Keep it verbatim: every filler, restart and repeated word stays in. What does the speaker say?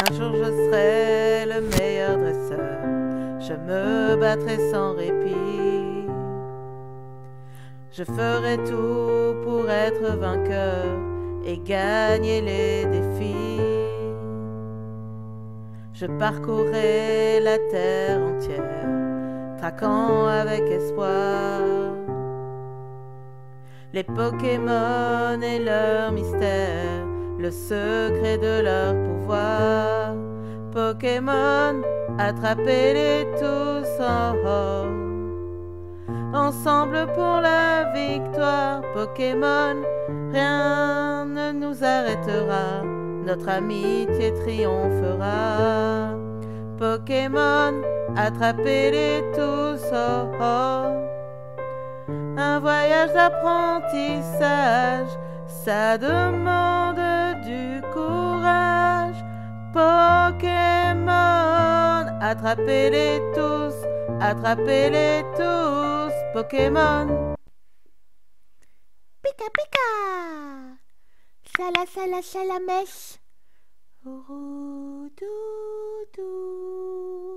Un jour je serai le meilleur dresseur, je me battrai sans répit. Je ferai tout pour être vainqueur et gagner les défis. Je parcourrai la terre entière, traquant avec espoir les Pokémon et leur mystère, le secret de leur pouvoir. Pokémon, attrapez-les tous en haut, ensemble pour la victoire. Pokémon, rien ne nous arrêtera, notre amitié triomphera. Pokémon, attrapez-les tous en haut. Un voyage d'apprentissage, ça demande du courage. Pokémon, attrapez-les tous, attrapez-les tous. Pokémon. Pika pika. Sala sala salamèche. Roudoudou.